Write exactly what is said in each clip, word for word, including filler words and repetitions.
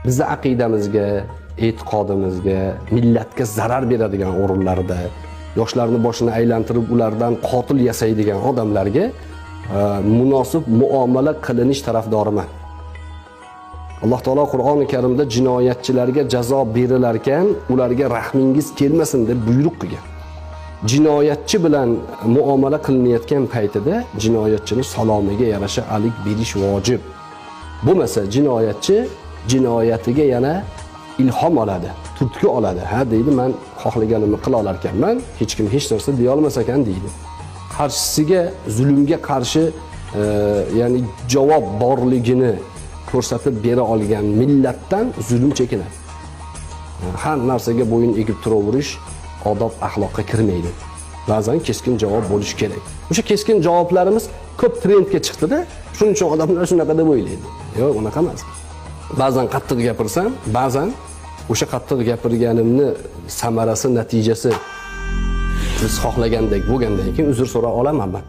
Bizni aqidamizga, e'tiqodimizga, millatga zarar beradigan o'rinlarda, yoshlarni boshini aylantirib ulardan qotil yasaydigan odamlarga munosib muomala qilinish tarafdoriman. Alloh taolo Qur'oni Karimda jinoyatchilarga jazo berilar ekan, ularga rahmingiz kelmasin deb buyruq qilgan. Jinoyatchi bilan muomala qilinayotgan paytida jinoyatchini salomiga yarasha alik berish vojib. Bo'lmasa jinoyatchi jinoyatiga yana ilhom oladi, turtki oladi. Ha deydi, men xohlaganimni qila olar ekanman, hech kim hech narsa deya olmas ekan deydi. Qarshisiga zulmga qarshi e, ya'ni javob borligini ko'rsatib bera olgan millatdan zulm chekinadi. Har narsaga bo'yin egib turaverish odob axloqqa kirmaydi. Ba'zan keskin javob bo'lishi kerak. O'sha keskin javoblarimiz ko'p trendga chiqdi-da, shuning uchun odamlar shunaqa deb o'ylaydi. Yo'q, unaqa emas. Ba'zan qattiq gapirsam, ba'zan o'sha qattiq gapirganimni samarasi, natijasi biz xohlagandek bo'lgandan keyin uzr so'ra olaman men.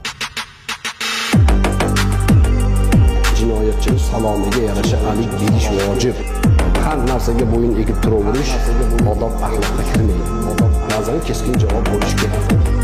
Jinoyatchini salomiga yarasha alik berish vojib. Har narsaga bo'yin egib turaverish odob axloqqa kirmaydi. Ba'zan keskin javob bo'lishi kerak.